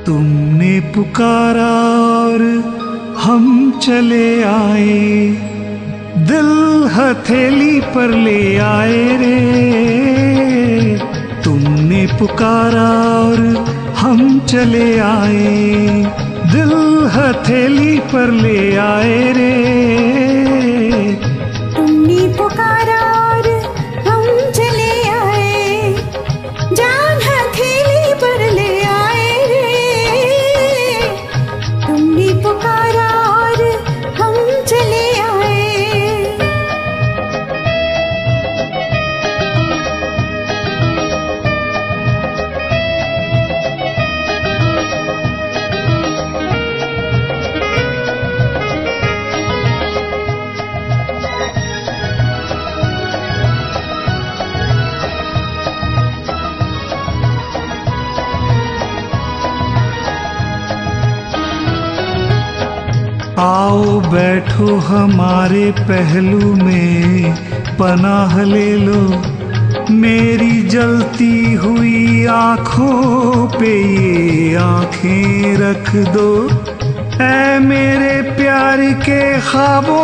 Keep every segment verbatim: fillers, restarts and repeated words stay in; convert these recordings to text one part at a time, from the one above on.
तुमने पुकारा और हम चले आए, दिल हथेली पर ले आए रे। तुमने पुकारा और हम चले आए, दिल हथेली पर ले आए रे। तुमने पुकारा और हम चले आए, जान हथेली पर ले आए रे। तुमने पुकारा और हम चले आए। आओ बैठो हमारे पहलू में, पनाह ले लो मेरी जलती हुई आँखों पे ये आँखें रख दो। ऐ मेरे प्यार के ख्वाबों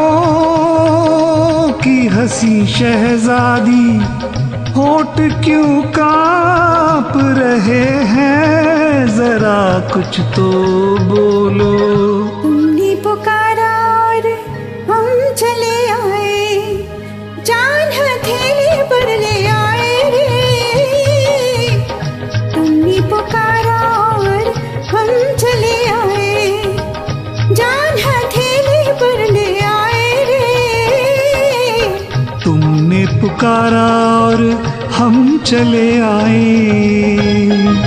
की हंसी शहजादी, होठ क्यों कांप रहे हैं, जरा कुछ तो बोलो। तुमने पुकारा और हम चले आए, जान हथेली पर ले आए रे। तुमने पुकारा और हम चले आए, जान हथेली पर ले आए रे। तुमने पुकारा और हम चले आए।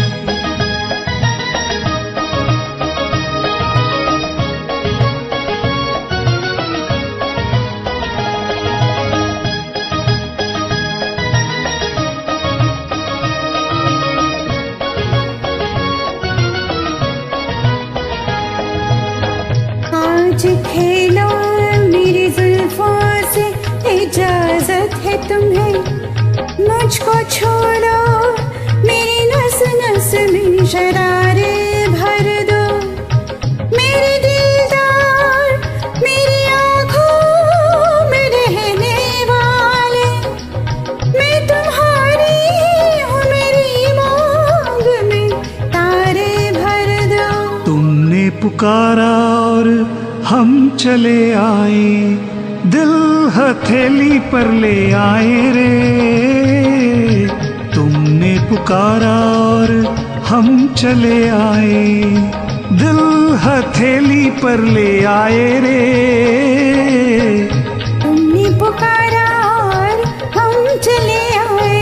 आज खेलो मेरी जुल्फों से, इजाजत है तुम्हें, मुझको छोड़ो मेरी नस नस में शरारे भर दो। मेरे दिलदार मेरी आँखों में रहने वाले, मैं तुम्हारी हूँ, मेरी मांग में तारे भर दो। तुमने पुकारा और हम चले आए, दिल हथेली पर ले आए रे। तुमने पुकारा और हम चले आए, दिल हथेली पर ले आए रे। तुमने पुकारा और हम चले आए।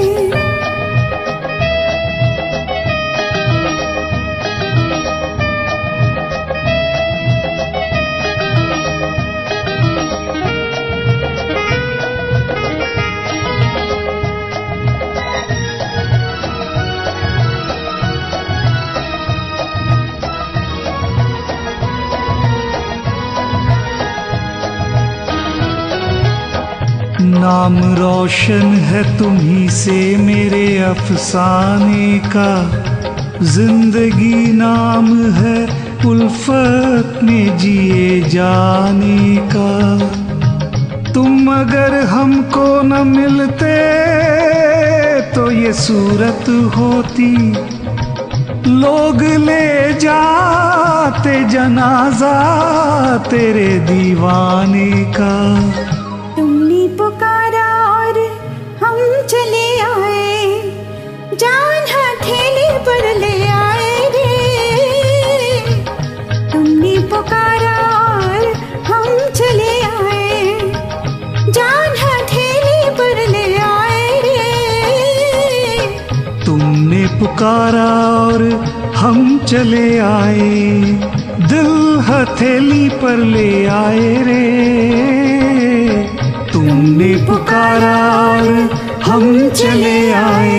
नाम रोशन है तुम्ही से मेरे अफसाने का, जिंदगी नाम है उल्फत में जिए जाने का। तुम अगर हमको न मिलते तो ये सूरत होती, लोग ले जाते जनाजा तेरे दीवाने का। तुमने पुकारा और हम चले आए, जान हथेली पर ले आए रे। तुमने पुकारा और हम चले आए, जान हथेली पर ले आए रे। तुमने पुकारा और हम चले आए, दिल हथेली पर ले आए रे। तुमने पुकारा और हम चले आए।